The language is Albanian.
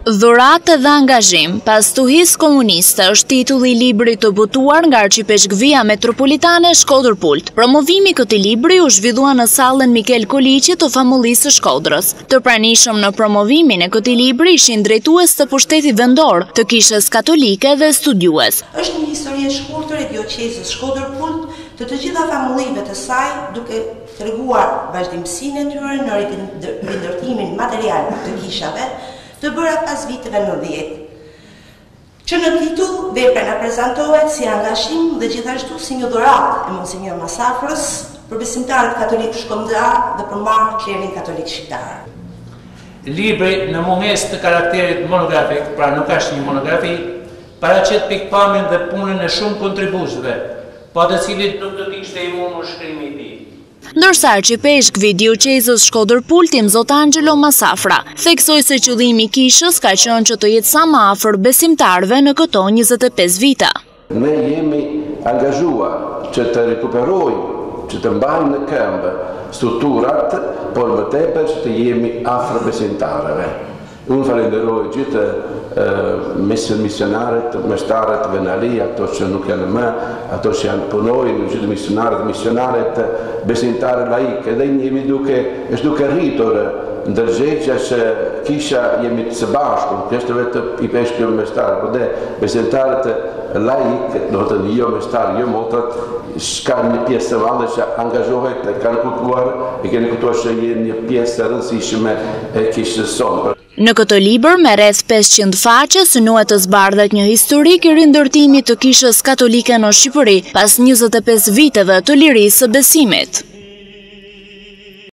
Dhuratë dhe angazhim pas tuhis komuniste është titulli i librit të botuar nga Arqipeshkëvia Metropolitane Shkodër-Pult. Promovimi këtij libri u zhvillua në sallën Mikel Koliqi të famullisë së Shkodrës. Të pranishëm në promovimin e këtij libri ishin drejtues të pushtetit vendor, të kishës katolike dhe studiues. Është një histori e shkurtër e dioqezës Shkodër-Pult të gjitha famullive të saj, duke treguar vazhdimsinë e tyre në rindërtimin material të kishave të bëra pas viteve 90, që në titull vepra na prezantohet si angazhim dhe gjithashtu si një dhuratë e Monsinjor Masafrës për besimtarët katolik shkondar dhe për marrë klerin katolik shqiptar. Libri në mungesë të karakterit monografik, pra nuk është një monografi, paraqet pikpamjen dhe punën e shumë kontribuesve, pa të cilit nuk do të ishte i mundur shkrimi i tij. Ndërsa Arqipeshkëvi dioqezës Shkodër-Pult Zot Angelo Masafra theksoi se qëllimi i kishës ka qenë që të jetë sa më afër besimtarëve në këto 25 vite. Ne jemi angazhuar që të rikuperojmë, që të mbajmë në këmbë strukturat, por më tepër që të jemi afër besimtarëve. Unë falenderoj gjithë misionarët, meshtarët, venali, ato që nuk janë më, ato që janë punojnë, gjithë misionarët, besimtarë laike, dhe jemi është duke rritur ndërgjegjja që kisha jemi të së bashku, kështë vetë i peshkë jo meshtarë, por dhe besimtarët laike, do të një jo meshtarë, jo motrat, ka një pjesë të madhe që angazhohet, kanë kuptuar, e keni kuptuar që jenë një pjesë të rëndësishme e kishës sonë. Në këtë libër me rreth 500 faqe synohet të zbardhet një historik i rindërtimit të kishës katolike në Shqipëri pas 25 viteve të lirisë së besimit.